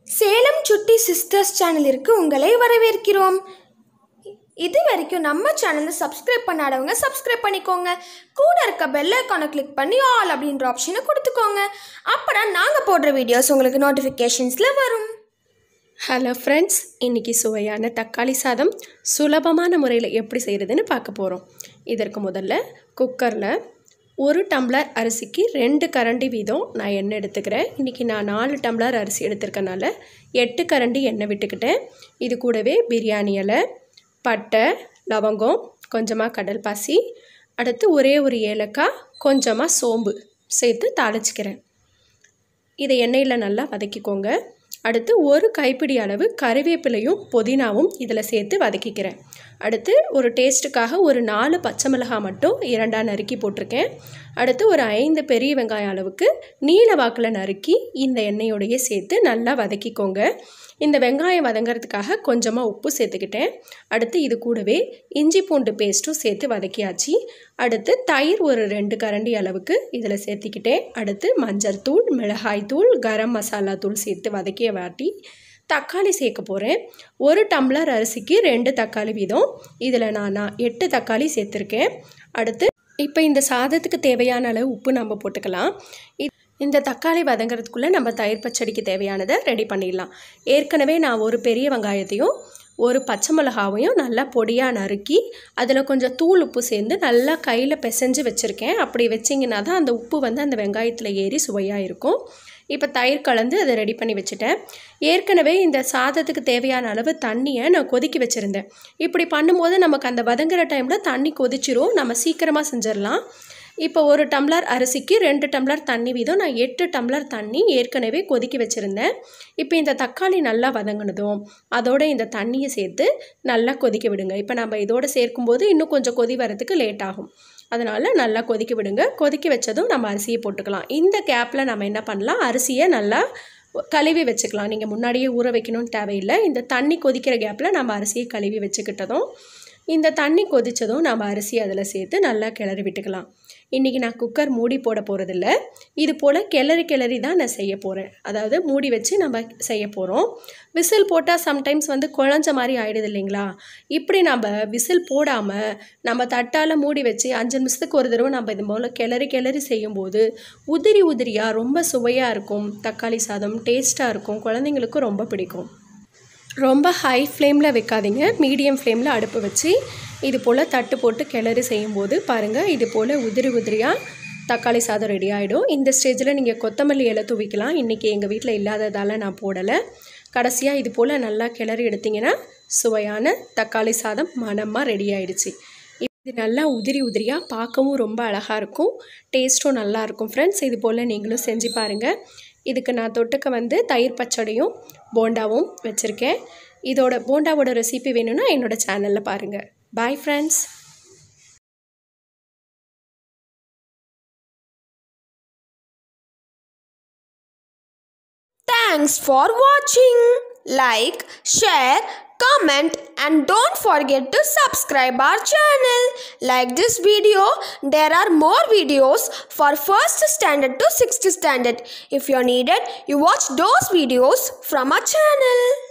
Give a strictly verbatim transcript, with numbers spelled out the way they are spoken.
சேலம் சுட்டி சிஸ்டர்ஸ் சேனலிற்கு உங்களை வரவேற்கிறோம். இது வரைக்கும் நம்ம சேனலை சப்ஸ்கிரைப் பண்ணாதவங்க சப்ஸ்கிரைப் பண்ணிக்கோங்க. கூட இருக்க பெல் ஐகானை கிளிக் பண்ணி ஆல் அப்படின்ற ஆப்ஷனை கொடுத்துக்கோங்க. அப்போதான் நாங்கள் போடுற வீடியோஸ் உங்களுக்கு நோட்டிஃபிகேஷன்ஸில் வரும். ஹலோ ஃப்ரெண்ட்ஸ், இன்றைக்கி சுவையான தக்காளி சாதம் சுலபமான முறையில் எப்படி செய்கிறதுன்னு பார்க்க போகிறோம். இதற்கு முதல்ல குக்கரில் ஒரு டம்ளர் அரிசிக்கு ரெண்டு கரண்டி வீதம் நான் எண்ணெய் எடுத்துக்கிறேன். இன்றைக்கி நான் நாலு டம்ளர் அரிசி எடுத்துருக்கனால எட்டு கரண்டி எண்ணெய் விட்டுக்கிட்டேன். இது கூடவே பிரியாணி இலை, பட்டை, லவங்கம், கொஞ்சமாக கடல் பாசி, அடுத்து ஒரே ஒரு ஏலக்காய், கொஞ்சமாக சோம்பு சேர்த்து தாளிச்சிக்கிறேன். இதை எண்ணெயில் நல்லா வதக்கிக்கோங்க. அடுத்து ஒரு கைப்பிடி அளவு கறிவேப்பிலையும் புதினாவும் இதில் சேர்த்து வதக்கிக்கிறேன். அடுத்து ஒரு டேஸ்ட்டுக்காக ஒரு நாலு பச்சை மிளகாய் மட்டும் இரண்டாக நறுக்கி போட்டிருக்கேன். அடுத்து ஒரு ஐந்து பெரிய வெங்காயம் அளவுக்கு நீல வாக்கில் நறுக்கி இந்த எண்ணெயோடையே சேர்த்து நல்லா வதக்கிக்கோங்க. இந்த வெங்காயம் வதங்கிறதுக்காக கொஞ்சமாக உப்பு சேர்த்துக்கிட்டேன். அடுத்து இது கூடவே இஞ்சி பூண்டு பேஸ்ட்டும் சேர்த்து வதக்கியாச்சு. அடுத்து தயிர் ஒரு ரெண்டு கரண்டி அளவுக்கு இதில் சேர்த்திக்கிட்டேன். அடுத்து மஞ்சள் தூள், மிளகாய் தூள், கரம் மசாலா தூள் சேர்த்து வதக்கிய வாட்டி தக்காளி சேர்க்க போகிறேன். ஒரு டம்ளர் அரிசிக்கு ரெண்டு தக்காளி வீதம் இதில் நான் நான் எட்டு தக்காளி சேர்த்துருக்கேன். அடுத்து இப்போ இந்த சாதத்துக்கு தேவையான அளவு உப்பு நம்ம போட்டுக்கலாம். இந்த தக்காளி வதங்கிறதுக்குள்ளே நம்ம தயிர் பச்சடிக்கு தேவையானதை ரெடி பண்ணிடலாம். ஏற்கனவே நான் ஒரு பெரிய வெங்காயத்தையும் ஒரு பச்சை மிளகாவையும் நல்லா பொடியாக நறுக்கி அதில் கொஞ்சம் தூள் உப்பு சேர்ந்து நல்லா கையில் பிசைஞ்சு வச்சுருக்கேன். அப்படி வச்சிங்கன்னா தான் அந்த உப்பு வந்து அந்த வெங்காயத்தில் ஏறி சுவையாக இருக்கும். இப்போ தயிர் கலந்து அதை ரெடி பண்ணி வச்சுட்டேன். ஏற்கனவே இந்த சாதத்துக்கு தேவையான அளவு தண்ணியை நான் கொதிக்க வச்சுருந்தேன். இப்படி பண்ணும்போது நமக்கு அந்த வதங்குற டைமில் தண்ணி கொதிச்சிரும், நம்ம சீக்கிரமாக செஞ்சிடலாம். இப்போ ஒரு டம்ளர் அரிசிக்கு ரெண்டு டம்ளர் தண்ணி வீதம் நான் எட்டு டம்ளர் தண்ணி ஏற்கனவே கொதிக்க வச்சுருந்தேன். இப்போ இந்த தக்காளி நல்லா வதங்கினதும் அதோட இந்த தண்ணியை சேர்த்து நல்லா கொதிக்க விடுங்க. இப்போ நம்ம இதோடு சேர்க்கும்போது இன்னும் கொஞ்சம் கொதி வரதுக்கு லேட் ஆகும். அதனால் நல்லா கொதிக்க விடுங்க. கொதிக்க வச்சதும் நம்ம அரிசியை போட்டுக்கலாம். இந்த கேப்பில் நம்ம என்ன பண்ணலாம், அரிசியை நல்லா கழுவி வச்சுக்கலாம். நீங்கள் முன்னாடியே ஊற வைக்கணும்னு தேவையில்லை. இந்த தண்ணி கொதிக்கிற கேப்பில் நம்ம அரிசியை கழுவி வச்சுக்கிட்டதும் இந்த தண்ணி கொதித்ததும் நம்ம அரிசி அதில் சேர்த்து நல்லா கிளறி விட்டுக்கலாம். இன்றைக்கி நான் குக்கர் மூடி போட போகிறதில்ல, இது போல் கிளறி கிளறி தான் நான் செய்ய போகிறேன். அதாவது மூடி வச்சு நம்ம செய்ய போகிறோம். விசில் போட்டால் சம்டைம்ஸ் வந்து குழஞ்ச மாதிரி ஆகிடுது இல்லைங்களா. இப்படி நம்ம விசில் போடாமல் நம்ம தட்டால் மூடி வச்சு அஞ்சு நிமிஷத்துக்கு ஒரு தடவை நம்ம இது போல் கிளறி கிளறி செய்யும்போது உதிரி உதிரியாக ரொம்ப சுவையாக இருக்கும். தக்காளி சாதம் டேஸ்ட்டாக இருக்கும், குழந்தைங்களுக்கும் ரொம்ப பிடிக்கும். ரொம்ப ஹை ஃப்ளேமில் வைக்காதீங்க, மீடியம் ஃப்ளேமில் அடுப்பு வச்சு இது போல் தட்டு போட்டு கிளறி செய்யும்போது பாருங்கள், இது போல் உதிரி உதிரியாக தக்காளி சாதம் ரெடி ஆகிடும். இந்த ஸ்டேஜில் நீங்கள் கொத்தமல்லி இலை தூவிக்கலாம். இன்றைக்கி எங்கள் வீட்டில் இல்லாததால் நான் போடலை. கடைசியாக இது போல் நல்லா கிளறி எடுத்திங்கன்னா சுவையான தக்காளி சாதம் மணமாக ரெடி ஆகிடுச்சு. இது நல்லா உதிரி உதிரியாக பார்க்கவும் ரொம்ப அழகாக இருக்கும், டேஸ்ட்டும் நல்லாயிருக்கும். ஃப்ரெண்ட்ஸ், இது போல் நீங்களும் செஞ்சு பாருங்கள். இதுக்கு நான் தொட்டுக்க வந்து தயிர் பச்சடியும் போண்டாவும் வச்சுருக்கேன். இதோட போண்டாவோட ரெசிபி வேணும்னா என்னோடய சேனலில் பாருங்கள். Bye friends. Thanks for watching. Like, share, comment and don't forget to subscribe our channel. Like this video, there are more videos for first standard to sixth standard. If you need it, you watch those videos from our channel.